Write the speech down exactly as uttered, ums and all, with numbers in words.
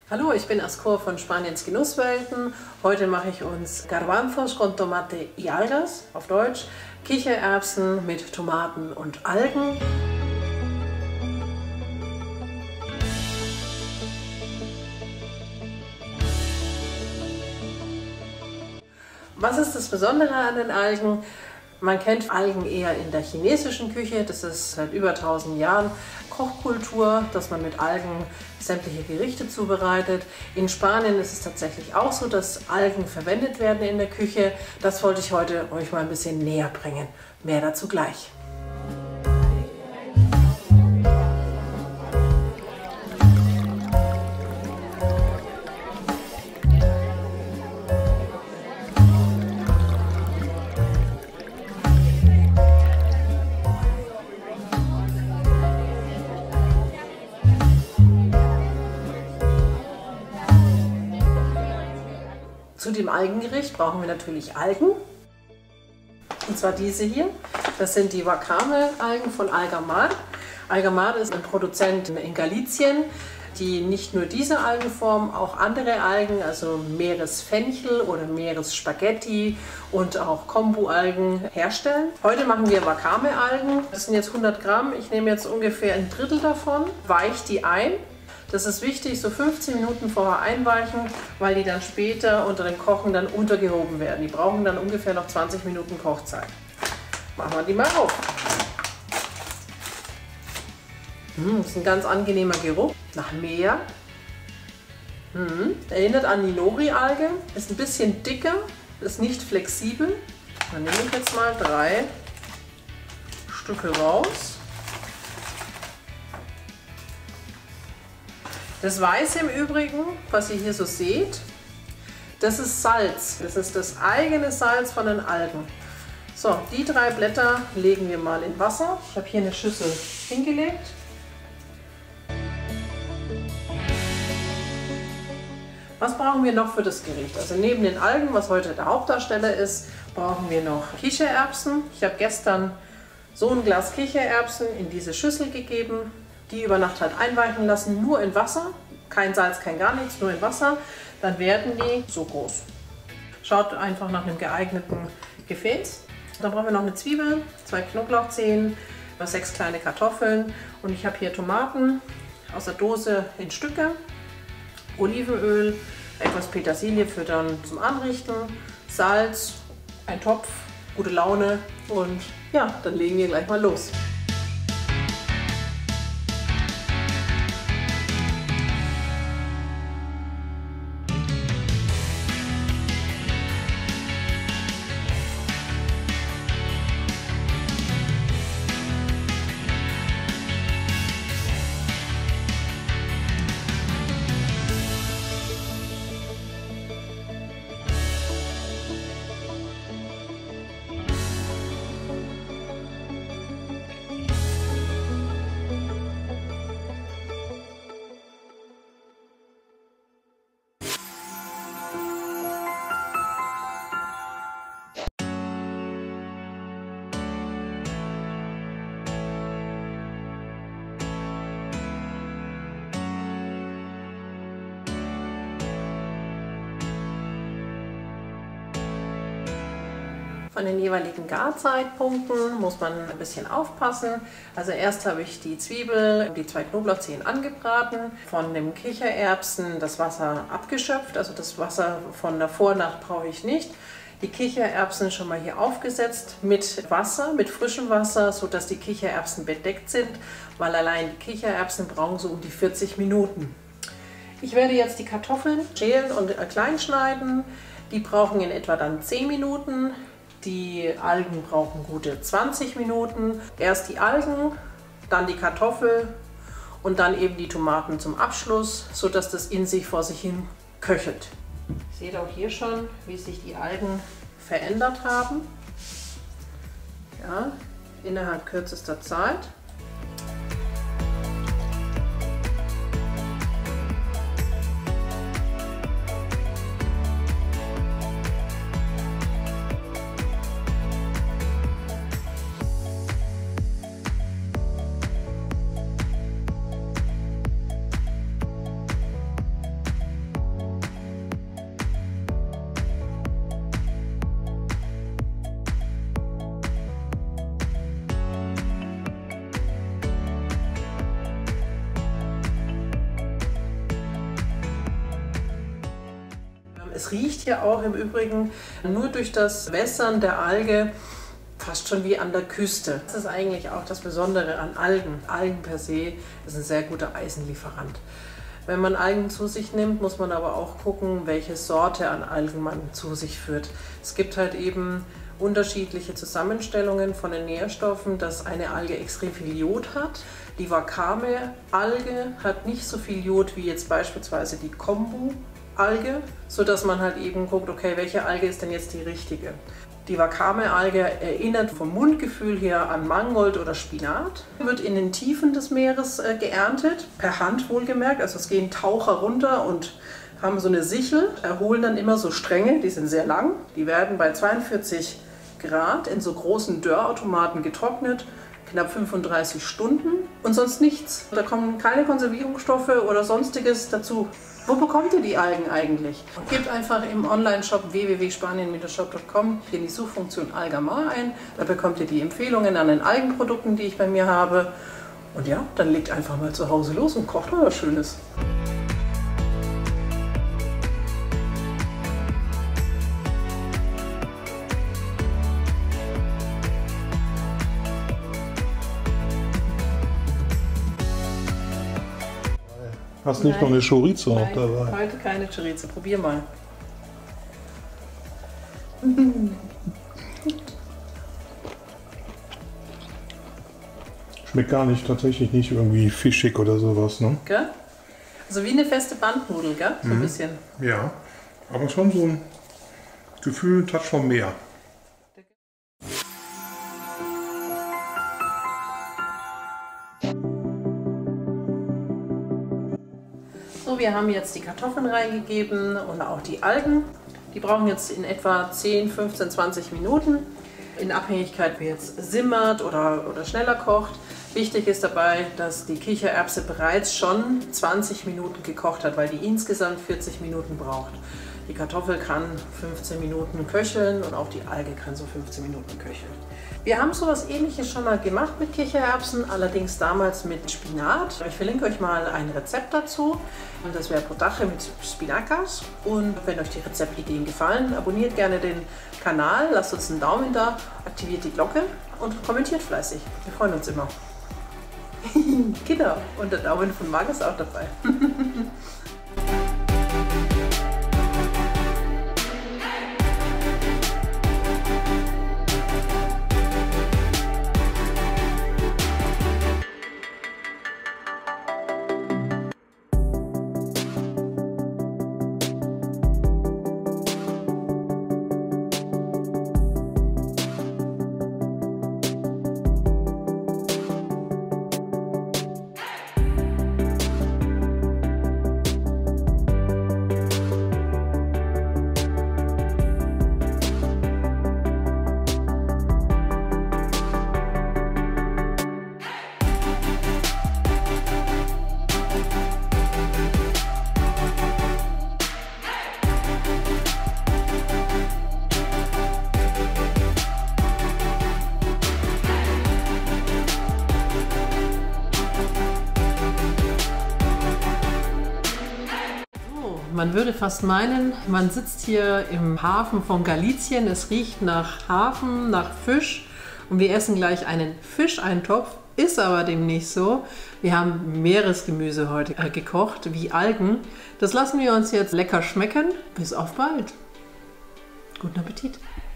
Hallo, ich bin Ascor von Spaniens Genusswelten. Heute mache ich uns Garbanzos con tomate y algas, auf Deutsch Kichererbsen mit Tomaten und Algen. Was ist das Besondere an den Algen? Man kennt Algen eher in der chinesischen Küche, das ist seit über tausend Jahren Kochkultur, dass man mit Algen sämtliche Gerichte zubereitet. In Spanien ist es tatsächlich auch so, dass Algen verwendet werden in der Küche. Das wollte ich heute euch mal ein bisschen näher bringen. Mehr dazu gleich. Zu dem Algengericht brauchen wir natürlich Algen, und zwar diese hier. Das sind die Wakame-Algen von Algamar. Algamar ist ein Produzent in Galicien, die nicht nur diese Algenform, auch andere Algen, also Meeresfenchel oder Meeresspaghetti und auch Kombu-Algen herstellen. Heute machen wir Wakame-Algen. Das sind jetzt hundert Gramm. Ich nehme jetzt ungefähr ein Drittel davon, weiche die ein. Das ist wichtig, so fünfzehn Minuten vorher einweichen, weil die dann später unter dem Kochen dann untergehoben werden. Die brauchen dann ungefähr noch zwanzig Minuten Kochzeit. Machen wir die mal auf. Das ist ein ganz angenehmer Geruch nach Meer. Erinnert an die Nori-Alge, ist ein bisschen dicker, ist nicht flexibel. Dann nehme ich jetzt mal drei Stücke raus. Das Weiße im Übrigen, was ihr hier so seht, das ist Salz. Das ist das eigene Salz von den Algen. So, die drei Blätter legen wir mal in Wasser. Ich habe hier eine Schüssel hingelegt. Was brauchen wir noch für das Gericht? Also neben den Algen, was heute der Hauptdarsteller ist, brauchen wir noch Kichererbsen. Ich habe gestern so ein Glas Kichererbsen in diese Schüssel gegeben. Die über Nacht halt einweichen lassen, nur in Wasser, kein Salz, kein gar nichts, nur in Wasser, dann werden die so groß. Schaut einfach nach einem geeigneten Gefäß. Dann brauchen wir noch eine Zwiebel, zwei Knoblauchzehen, sechs kleine Kartoffeln und ich habe hier Tomaten aus der Dose in Stücke, Olivenöl, etwas Petersilie für dann zum Anrichten, Salz, ein Topf, gute Laune und ja, dann legen wir gleich mal los. Von den jeweiligen Garzeitpunkten muss man ein bisschen aufpassen. Also erst habe ich die Zwiebel, die zwei Knoblauchzehen angebraten, von dem Kichererbsen das Wasser abgeschöpft, also das Wasser von der Vornacht brauche ich nicht. Die Kichererbsen schon mal hier aufgesetzt mit Wasser, mit frischem Wasser, sodass die Kichererbsen bedeckt sind, weil allein die Kichererbsen brauchen so um die vierzig Minuten. Ich werde jetzt die Kartoffeln schälen und klein schneiden. Die brauchen in etwa dann zehn Minuten. Die Algen brauchen gute zwanzig Minuten. Erst die Algen, dann die Kartoffel und dann eben die Tomaten zum Abschluss, sodass das in sich vor sich hin köchelt. Ihr seht auch hier schon, wie sich die Algen verändert haben. Ja, innerhalb kürzester Zeit. Es riecht hier auch im Übrigen nur durch das Wässern der Alge fast schon wie an der Küste. Das ist eigentlich auch das Besondere an Algen. Algen per se ist ein sehr guter Eisenlieferant. Wenn man Algen zu sich nimmt, muss man aber auch gucken, welche Sorte an Algen man zu sich führt. Es gibt halt eben unterschiedliche Zusammenstellungen von den Nährstoffen, dass eine Alge extrem viel Jod hat. Die Wakame-Alge hat nicht so viel Jod wie jetzt beispielsweise die Kombu-Alge, sodass man halt eben guckt, okay, welche Alge ist denn jetzt die richtige. Die Wakame-Alge erinnert vom Mundgefühl her an Mangold oder Spinat, wird in den Tiefen des Meeres äh, geerntet, per Hand wohlgemerkt, also es gehen Taucher runter und haben so eine Sichel, erholen dann immer so Stränge, die sind sehr lang, die werden bei zweiundvierzig Grad in so großen Dörrautomaten getrocknet, knapp fünfunddreißig Stunden und sonst nichts. Da kommen keine Konservierungsstoffe oder sonstiges dazu. Wo bekommt ihr die Algen eigentlich? Gebt einfach im Online-Shop w w w punkt spanien Bindestrich shop punkt com in die Suchfunktion Algamar ein. Da bekommt ihr die Empfehlungen an den Algenprodukten, die ich bei mir habe. Und ja, dann legt einfach mal zu Hause los und kocht mal was Schönes. Hast nicht noch eine Chorizo Nein, dabei? Heute keine Chorizo. Probier mal. Schmeckt gar nicht, tatsächlich nicht irgendwie fischig oder sowas, ne? Gell? Also wie eine feste Bandnudel, gell? So ein Mhm. bisschen. Ja, aber schon so ein Gefühl, ein Touch vom Meer. So, wir haben jetzt die Kartoffeln reingegeben und auch die Algen. Die brauchen jetzt in etwa zehn, fünfzehn, zwanzig Minuten. In Abhängigkeit, wie jetzt simmert oder, oder schneller kocht. Wichtig ist dabei, dass die Kichererbse bereits schon zwanzig Minuten gekocht hat, weil die insgesamt vierzig Minuten braucht. Die Kartoffel kann fünfzehn Minuten köcheln und auch die Alge kann so fünfzehn Minuten köcheln. Wir haben sowas Ähnliches schon mal gemacht mit Kichererbsen, allerdings damals mit Spinat. Ich verlinke euch mal ein Rezept dazu. Und das wäre Potaje mit Spinacas. Und wenn euch die Rezeptideen gefallen, abonniert gerne den Kanal, lasst uns einen Daumen da, aktiviert die Glocke und kommentiert fleißig. Wir freuen uns immer. Genau, und der Daumen von Marc ist auch dabei. Man würde fast meinen, man sitzt hier im Hafen von Galicien, es riecht nach Hafen, nach Fisch und wir essen gleich einen Fischeintopf, ist aber dem nicht so. Wir haben Meeresgemüse heute äh, gekocht, wie Algen. Das lassen wir uns jetzt lecker schmecken. Bis auf bald. Guten Appetit!